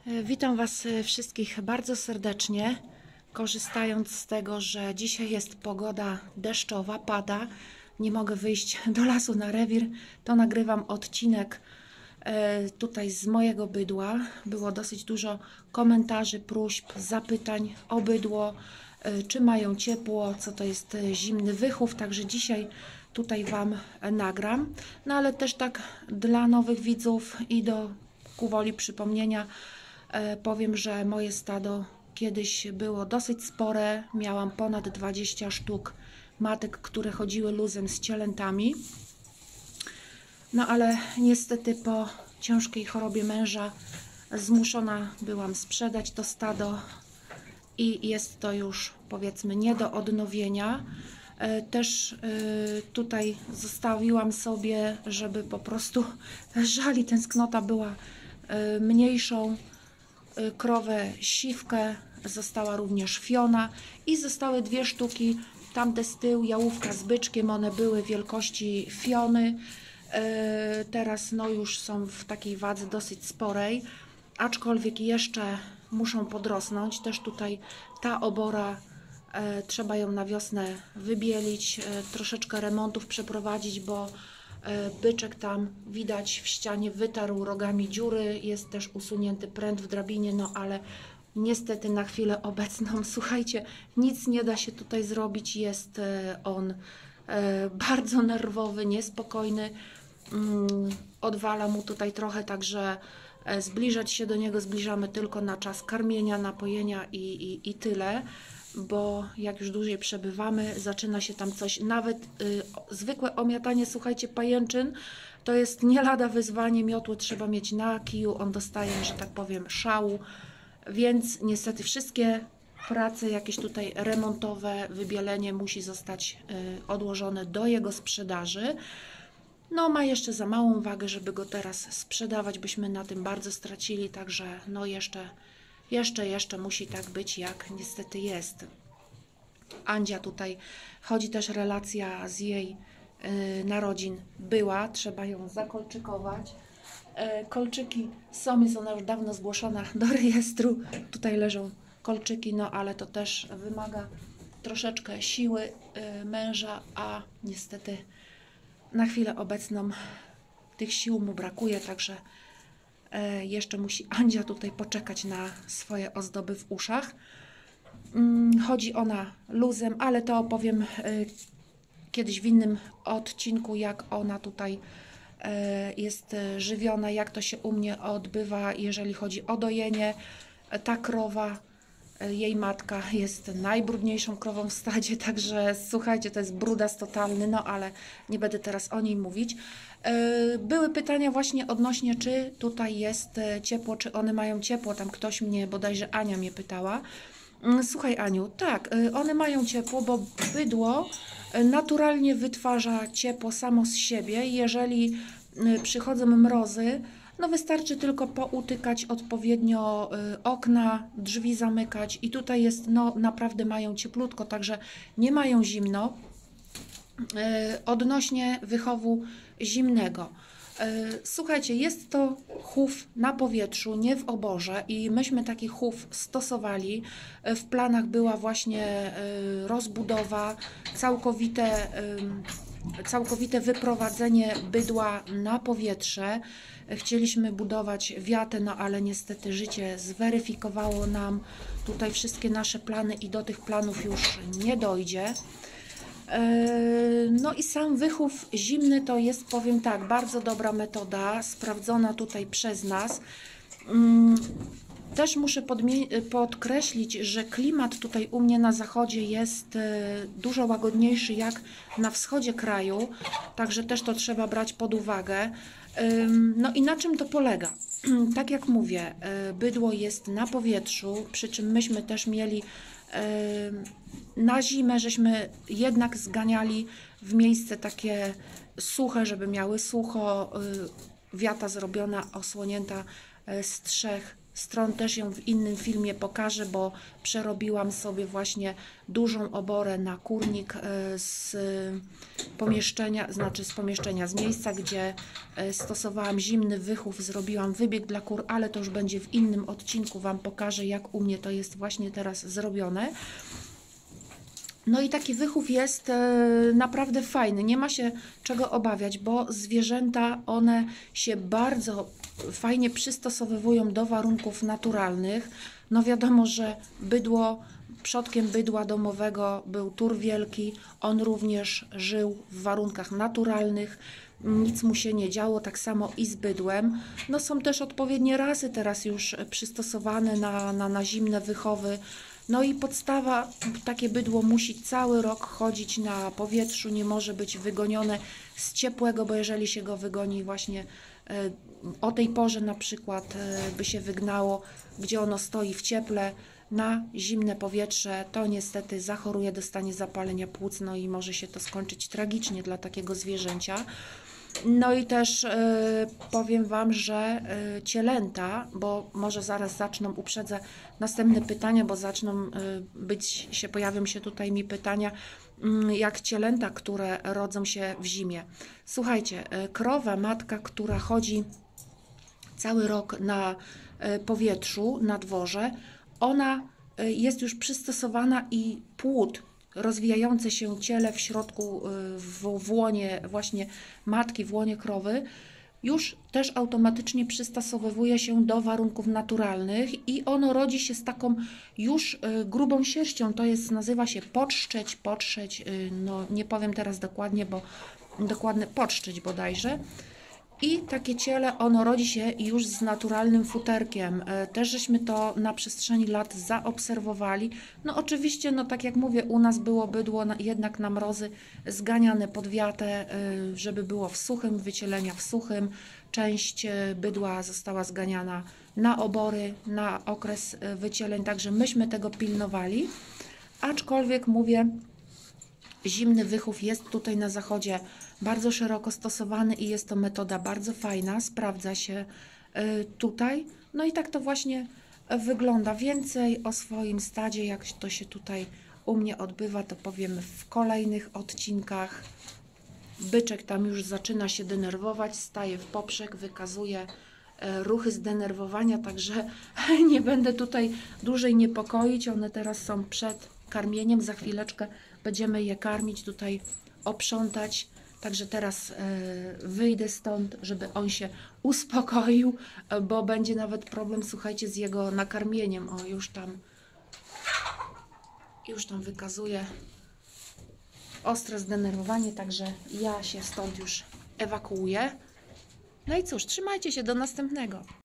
Witam Was wszystkich bardzo serdecznie. Korzystając z tego, że dzisiaj jest pogoda deszczowa, pada, nie mogę wyjść do lasu na rewir, to nagrywam odcinek tutaj z mojego bydła. Było dosyć dużo komentarzy, próśb, zapytań o bydło, czy mają ciepło, co to jest zimny wychów, także dzisiaj tutaj Wam nagram. No ale też tak dla nowych widzów i ku woli przypomnienia powiem, że moje stado kiedyś było dosyć spore. Miałam ponad 20 sztuk matek, które chodziły luzem z cielętami. No ale niestety po ciężkiej chorobie męża zmuszona byłam sprzedać to stado i jest to już, powiedzmy, nie do odnowienia. Też tutaj zostawiłam sobie, żeby po prostu żal i tęsknota była mniejszą. Krowę siwkę, została również fiona i zostały dwie sztuki, tamte z tyłu, jałówka z byczkiem, one były wielkości fiony. Teraz no już są w takiej wadze dosyć sporej, aczkolwiek jeszcze muszą podrosnąć. Też tutaj ta obora, trzeba ją na wiosnę wybielić, troszeczkę remontów przeprowadzić, bo byczek tam widać w ścianie wytarł rogami dziury, jest też usunięty pręt w drabinie, no ale niestety na chwilę obecną, słuchajcie, nic nie da się tutaj zrobić, jest on bardzo nerwowy, niespokojny, odwala mu tutaj trochę, także zbliżać się do niego zbliżamy tylko na czas karmienia, napojenia i tyle, bo jak już dłużej przebywamy, zaczyna się tam coś, nawet zwykłe omiatanie, słuchajcie, pajęczyn, to jest nie lada wyzwanie, miotło trzeba mieć na kiju, on dostaje, że tak powiem, szału, więc niestety wszystkie prace jakieś tutaj remontowe, wybielenie musi zostać odłożone do jego sprzedaży. No ma jeszcze za małą wagę, żeby go teraz sprzedawać, byśmy na tym bardzo stracili, także no jeszcze musi tak być, jak niestety jest. Andzia tutaj chodzi też relacja z jej narodzin była, trzeba ją zakolczykować. Kolczyki są, jest ona już dawno zgłoszona do rejestru, tutaj leżą kolczyki, no ale to też wymaga troszeczkę siły męża, a niestety na chwilę obecną tych sił mu brakuje, także jeszcze musi Andzia tutaj poczekać na swoje ozdoby w uszach. Chodzi ona luzem, ale to opowiem kiedyś w innym odcinku, jak ona tutaj jest żywiona, jak to się u mnie odbywa, jeżeli chodzi o dojenie. Ta krowa, jej matka jest najbrudniejszą krową w stadzie, także słuchajcie, to jest brudas totalny, no ale nie będę teraz o niej mówić. Były pytania właśnie odnośnie, czy tutaj jest ciepło, czy one mają ciepło, tam ktoś mnie, bodajże Ania mnie pytała. Słuchaj Aniu, tak, one mają ciepło, bo bydło naturalnie wytwarza ciepło samo z siebie. Jeżeli przychodzą mrozy, no wystarczy tylko poutykać odpowiednio okna, drzwi zamykać i tutaj jest, no naprawdę mają cieplutko, także nie mają zimno. Odnośnie wychowu zimnego. Słuchajcie, jest to chów na powietrzu, nie w oborze i myśmy taki chów stosowali. W planach była właśnie rozbudowa, całkowite wyprowadzenie bydła na powietrze. Chcieliśmy budować wiatę, no ale niestety życie zweryfikowało nam tutaj wszystkie nasze plany i do tych planów już nie dojdzie. No i sam wychów zimny to jest, powiem tak, bardzo dobra metoda, sprawdzona tutaj przez nas. Też muszę podkreślić, że klimat tutaj u mnie na zachodzie jest dużo łagodniejszy jak na wschodzie kraju, także też to trzeba brać pod uwagę. No i na czym to polega? Tak jak mówię, bydło jest na powietrzu, przy czym myśmy też mieli na zimę, żeśmy jednak zganiali w miejsce takie suche, żeby miały sucho, wiata zrobiona, osłonięta z 3 stron też ją w innym filmie pokażę, bo przerobiłam sobie właśnie dużą oborę na kurnik z pomieszczenia, z miejsca, gdzie stosowałam zimny wychów, zrobiłam wybieg dla kur, ale to już będzie w innym odcinku, Wam pokażę, jak u mnie to jest właśnie teraz zrobione. No i taki wychów jest naprawdę fajny, nie ma się czego obawiać, bo zwierzęta, one się bardzo fajnie przystosowują do warunków naturalnych. No wiadomo, że przodkiem bydła domowego był tur wielki, on również żył w warunkach naturalnych, nic mu się nie działo, tak samo i z bydłem. No są też odpowiednie rasy teraz już przystosowane na zimne wychowy. No i podstawa, takie bydło musi cały rok chodzić na powietrzu, nie może być wygonione z ciepłego, bo jeżeli się go wygoni właśnie o tej porze na przykład by się wygnało, gdzie ono stoi w cieple, na zimne powietrze, to niestety zachoruje, dostanie zapalenia płuc, no i może się to skończyć tragicznie dla takiego zwierzęcia. No i też powiem Wam, że cielęta, bo może zaraz uprzedzę następne pytania, bo pojawią się tutaj mi pytania, jak cielęta, które rodzą się w zimie. Słuchajcie, krowa, matka, która chodzi cały rok na powietrzu, na dworze, ona jest już przystosowana i płód, rozwijające się ciele w środku, w łonie właśnie matki, w łonie krowy, już też automatycznie przystosowuje się do warunków naturalnych i ono rodzi się z taką już grubą sierścią, to jest, nazywa się podszczeć, no nie powiem teraz dokładnie, bo dokładnie podszczeć bodajże. I takie ciele, ono rodzi się już z naturalnym futerkiem. Też żeśmy to na przestrzeni lat zaobserwowali. No oczywiście, no tak jak mówię, u nas było bydło jednak na mrozy zganiane pod wiatę, żeby było w suchym, wycielenia w suchym. Część bydła została zganiana na obory, na okres wycieleń, także myśmy tego pilnowali. Aczkolwiek mówię, zimny wychów jest tutaj na zachodzie bardzo szeroko stosowany i jest to metoda bardzo fajna, sprawdza się tutaj. No i tak to właśnie wygląda. Więcej o swoim stadzie, jak to się tutaj u mnie odbywa, to powiem w kolejnych odcinkach. Byczek tam już zaczyna się denerwować, staje w poprzek, wykazuje ruchy zdenerwowania, także nie będę tutaj dłużej niepokoić. One teraz są przed karmieniem, za chwileczkę będziemy je karmić, tutaj oprzątać. Także teraz wyjdę stąd, żeby on się uspokoił, bo będzie nawet problem, słuchajcie, z jego nakarmieniem. O, już tam wykazuje ostre zdenerwowanie, także ja się stąd już ewakuuję. No i cóż, trzymajcie się, do następnego.